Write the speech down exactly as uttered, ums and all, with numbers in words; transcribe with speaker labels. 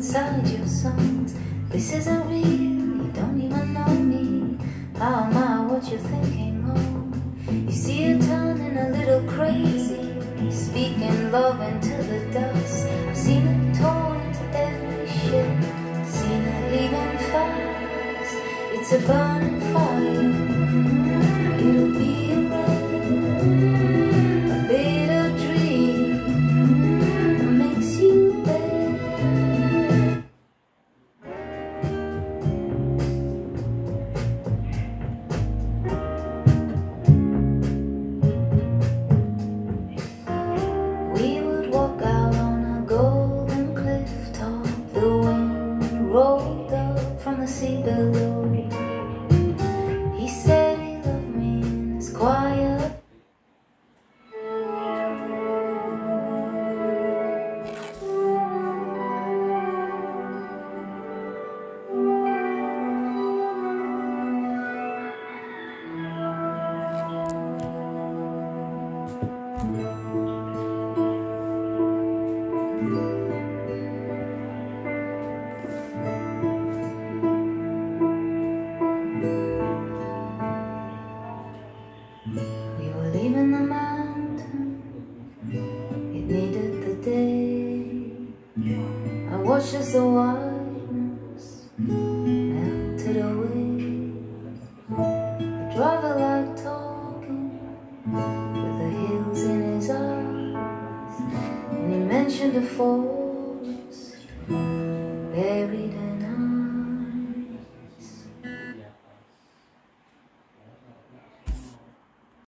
Speaker 1: inside your songs. This isn't real, you don't even know me. How am I what you're thinking of? You see her turning a little crazy, speaking love into the dust. I've seen her torn into every shape, seen her leaving fast. It's a burning fire, it'll be a rain, a bitter dream that makes you better. We would walk out on a golden cliff top. The wind rolled up from the sea below. He said he loved me in his quiet. We were leaving the mountain, it needed the day. I watched as the whiteness melted away. The driver liked talking with the hills in his eyes, and he mentioned a fall